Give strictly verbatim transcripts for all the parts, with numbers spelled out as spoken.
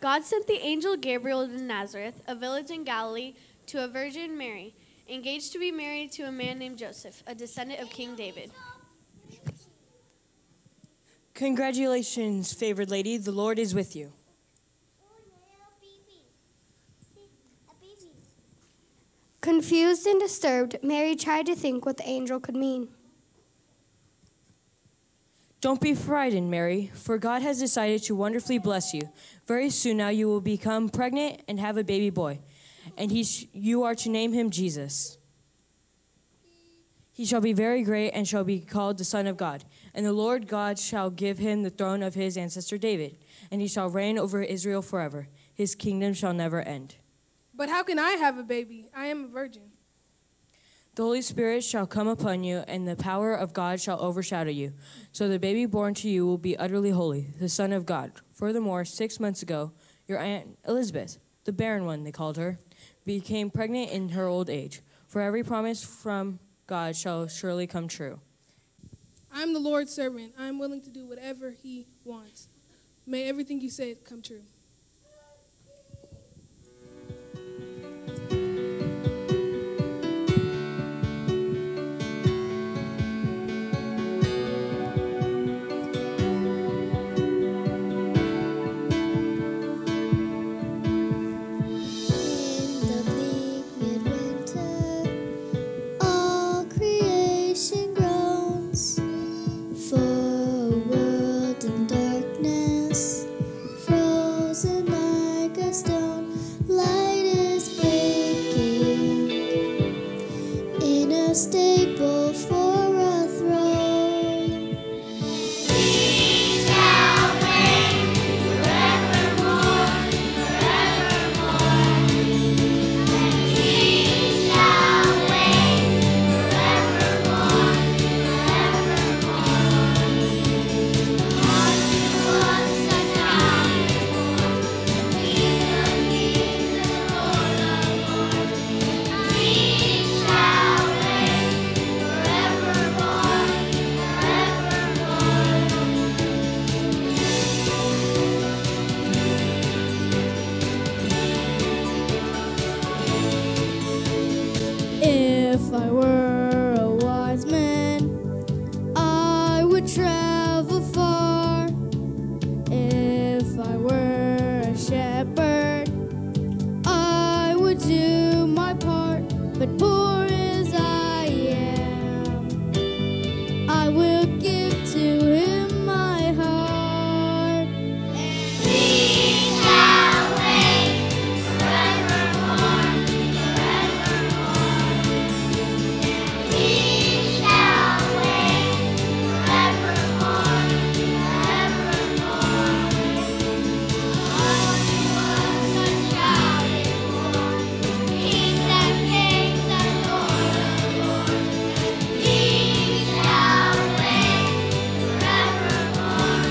God sent the angel Gabriel to Nazareth, a village in Galilee, to a virgin Mary, engaged to be married to a man named Joseph, a descendant of King David. Congratulations, favored lady. The Lord is with you. Confused and disturbed, Mary tried to think what the angel could mean. Don't be frightened, Mary, for God has decided to wonderfully bless you. Very soon now you will become pregnant and have a baby boy, and he sh- you are to name him Jesus. He shall be very great and shall be called the Son of God. And the Lord God shall give him the throne of his ancestor David, and he shall reign over Israel forever. His kingdom shall never end. But how can I have a baby? I am a virgin. The Holy Spirit shall come upon you, and the power of God shall overshadow you. So the baby born to you will be utterly holy, the Son of God. Furthermore, six months ago, your Aunt Elizabeth, the barren one they called her, became pregnant in her old age. For every promise from God shall surely come true. I am the Lord's servant. I am willing to do whatever he wants. May everything you say come true. Stable for a throne. He shall reign forevermore, forevermore. And he shall reign forevermore, forevermore. On to us such a before. King of kings and Lord of lords. He shall If I were a wise man, I would travel far. If I were a shepherd, I would do my part. But poor as I am, I will give to him my heart. And he shall reign forevermore, forevermore. He shall reign forevermore, forevermore. On to us a child is born, King and kings and Lord of lords. He shall reign forevermore,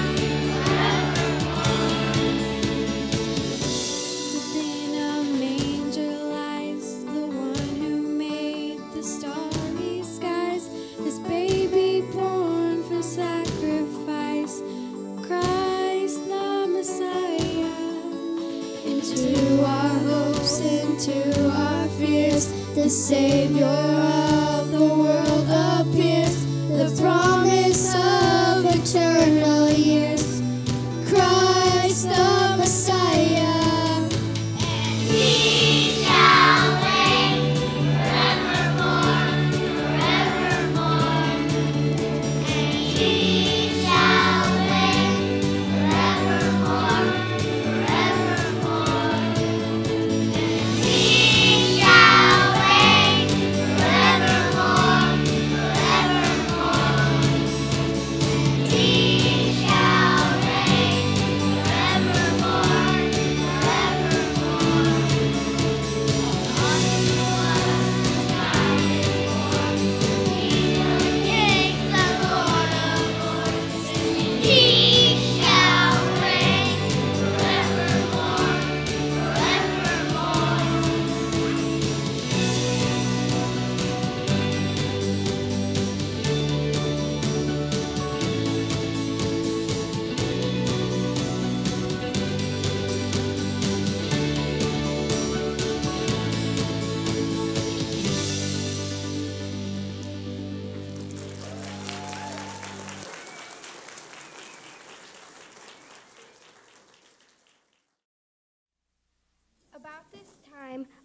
Within a manger lies the one who made the starry skies. This baby born for sacrifice, Christ the Messiah. Into our hopes, into our fears, the Savior of the world appears. The promise of eternal years, Christ the Messiah. And he shall reign forevermore, forevermore. And he shall reign forevermore, forevermore. And he shall reign forevermore.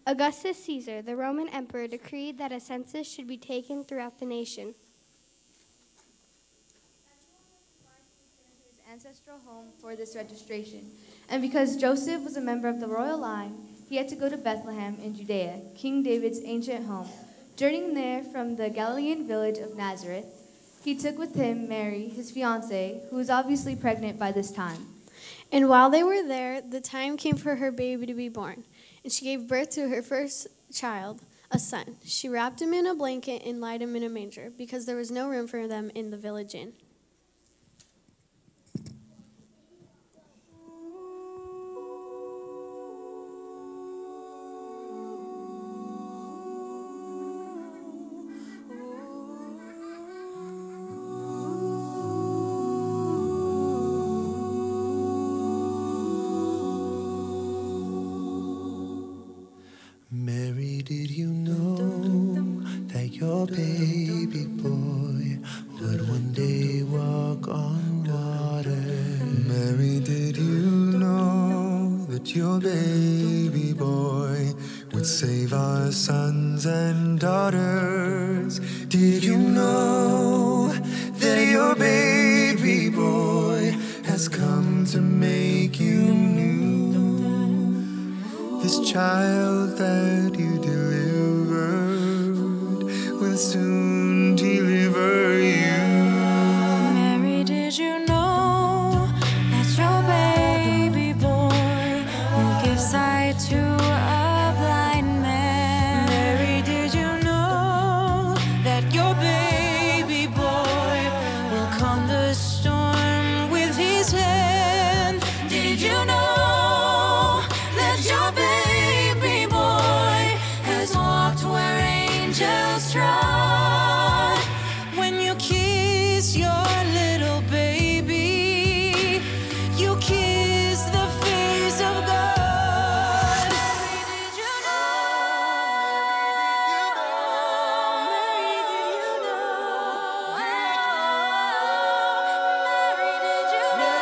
Augustus Caesar, the Roman emperor, decreed that a census should be taken throughout the nation. His ancestral home for this registration, and because Joseph was a member of the royal line, he had to go to Bethlehem in Judea, King David's ancient home. Journeying there from the Galilean village of Nazareth, he took with him Mary, his fiancée, who was obviously pregnant by this time. And while they were there, the time came for her baby to be born, and she gave birth to her first child, a son. She wrapped him in a blanket and laid him in a manger, because there was no room for them in the village inn. Mary, did you know that your baby boy would one day walk on water? Mary, did you know that your baby boy would save our sons and daughters? Did you know that your baby boy has come to make you new? This child that you delivered will soon deliver you. Mary, did you know that your baby boy will give sight to a blind man? Mary, did you know that your baby boy will calm the storm with his hand? Did you know that your baby boy has walked where angels trod? When you kiss your little baby, you kiss the face of God. Mary, did you know? Mary, did you know? Mary, did you know?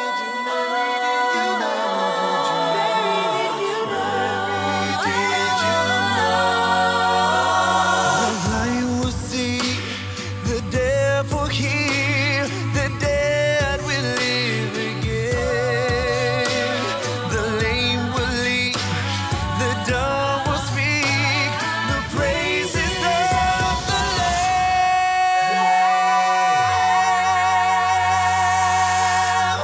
The blind will see, the deaf will hear, the dead will live again. The lame will leap, the dumb will speak, the praises of the Lamb.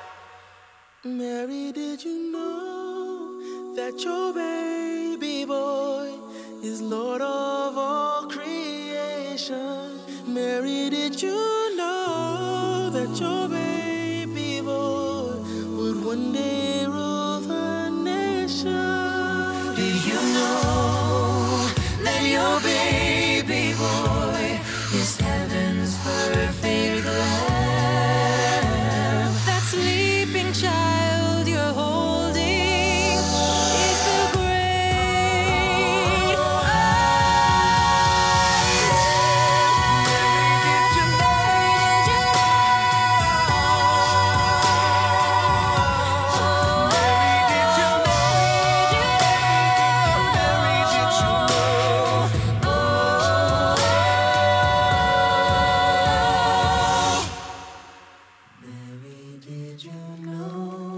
Mary, did you know that your baby boy is Lord of all creation? Mary, did you know that your baby boy would one day rule the nation? Did you know that your baby boy is heaven's perfect lamb? That sleeping child you're holding is the great I am. Did you know? Did you know? Mary, did you Mary, did you know?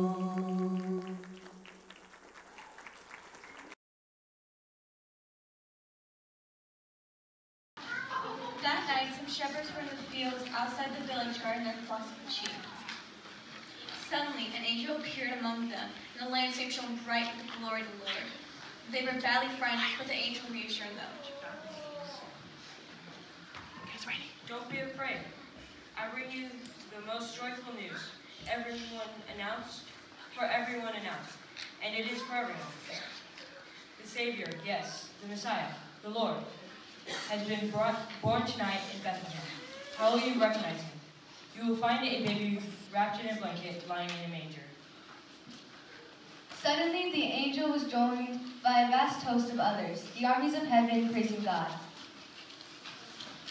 That night, some shepherds were in the fields outside the village guarding their flocks of sheep. Suddenly, an angel appeared among them, and the landscape shone bright with the glory of the Lord. They were badly frightened, but the angel reassured them. Don't be afraid. I bring you the most joyful news. Everyone announced, for everyone announced, and it is for everyone. The Savior, yes, the Messiah, the Lord, has been brought, born tonight in Bethlehem. How will you recognize him? You will find a baby wrapped in a blanket, lying in a manger. Suddenly the angel was joined by a vast host of others, the armies of heaven praising God.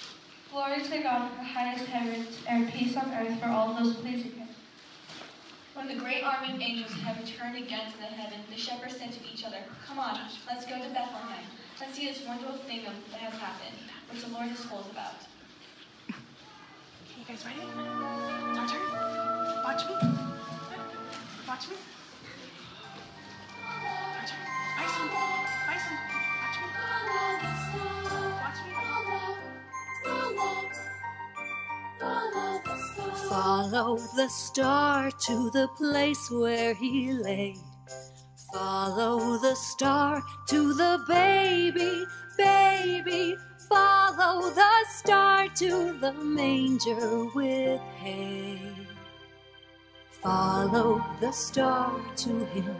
Glory to God in the highest heavens, and peace on earth for all those pleasing him. When the great army of angels had returned again to the heaven, the shepherds said to each other, "Come on, let's go to Bethlehem. Let's see this wonderful thing that has happened, which the Lord has told us about." You guys ready? It's our turn. Watch me. Watch me. Our turn. Bison. Bison. Watch me. Watch me. Follow the star to the place where he lay. Follow the star to the baby, baby. Follow the star to the manger with hay. Follow the star to him.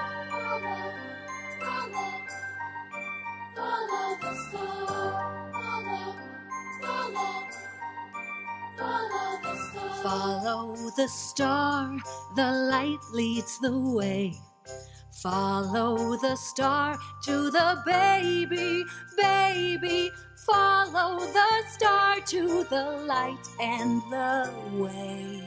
Follow the star. Follow, follow, follow the star. Follow the star, the light leads the way. Follow the star to the baby, baby. Follow the star to the light and the way.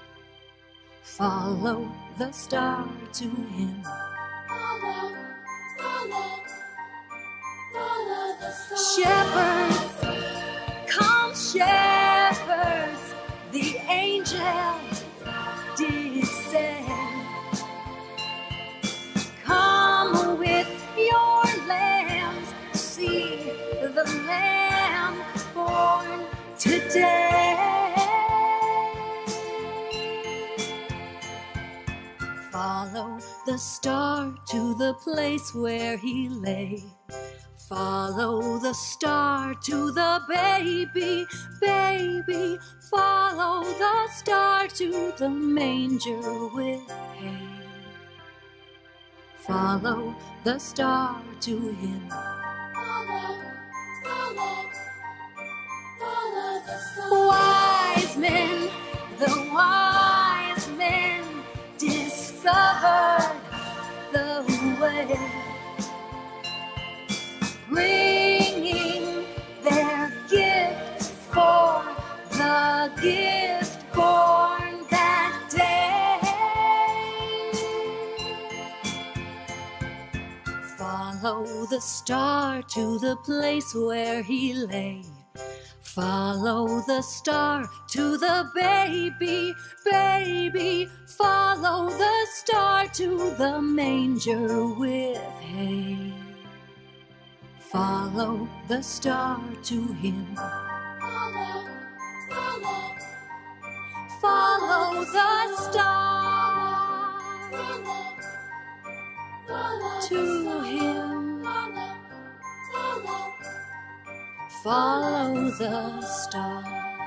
Follow the star to him. Follow, follow, follow the star. Shepherds, come shepherds, the angel did send. Come with your lambs, see the lamb born today. Follow the star to the place where he lay. Follow the star to the baby, baby. Follow the star to the manger with hay. Follow the star to him. Follow, follow, follow the star. Wise men, the wise men discovered the way, bringing their gift for the gift born that day. Follow the star to the place where he lay. Follow the star to the baby, baby. Follow the star to the manger with hay. Follow the star to him. Follow, follow, Follow the star follow, follow to him. follow, follow. Follow the star.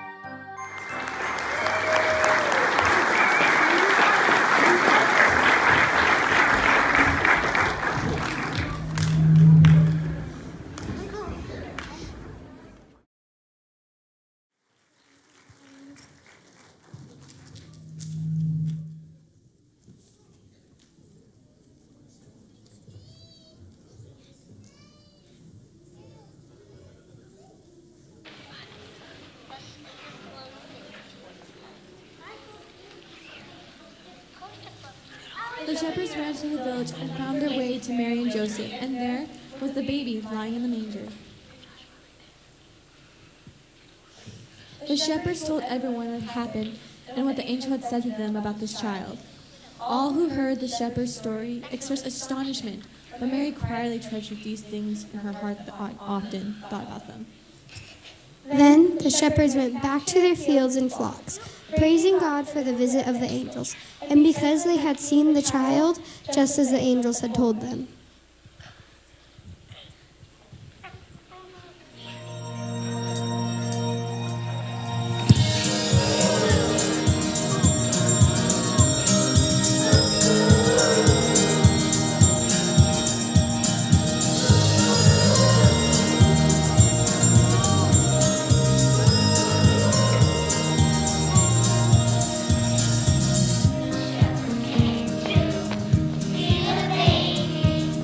The shepherds ran to the village and found their way to Mary and Joseph, and there was the baby lying in the manger. The shepherds told everyone what had happened and what the angel had said to them about this child. All who heard the shepherd's story expressed astonishment, but Mary quietly treasured these things in her heart that often thought about them. Then the shepherds went back to their fields and flocks, praising God for the visit of the angels, and because they had seen the child, just as the angels had told them. See the baby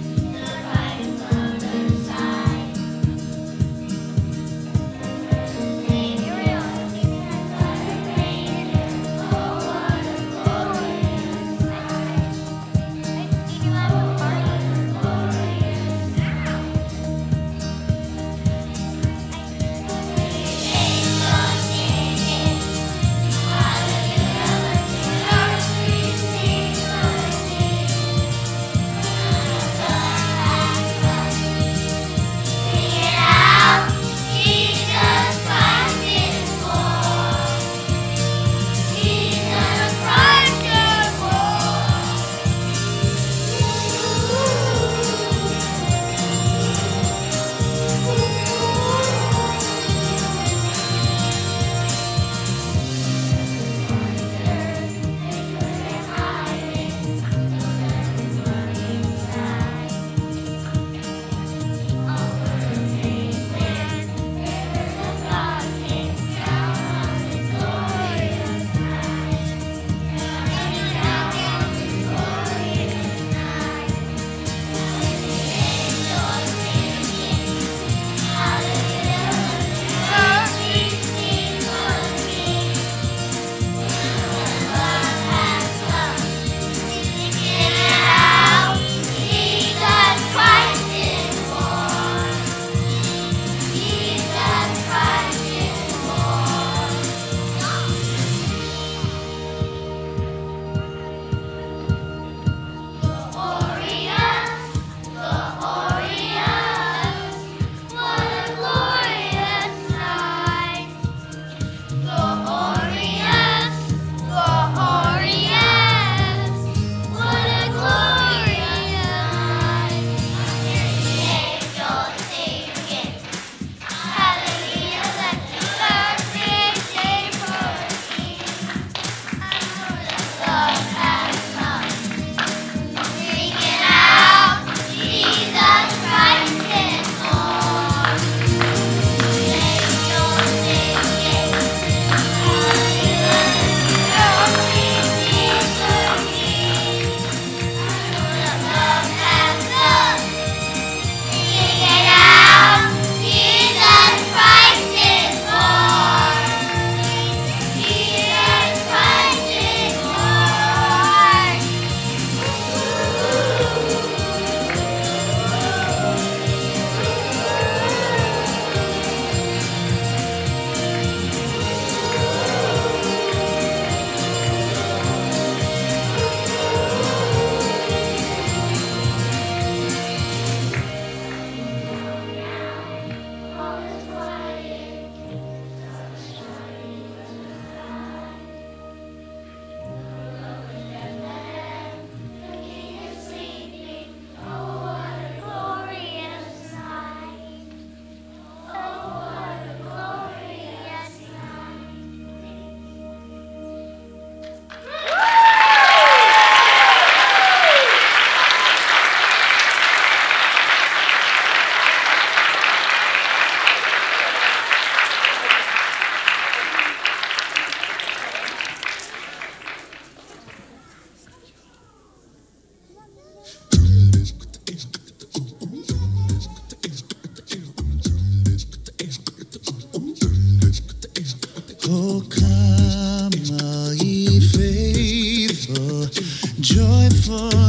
Oh, come, all ye faithful, joyful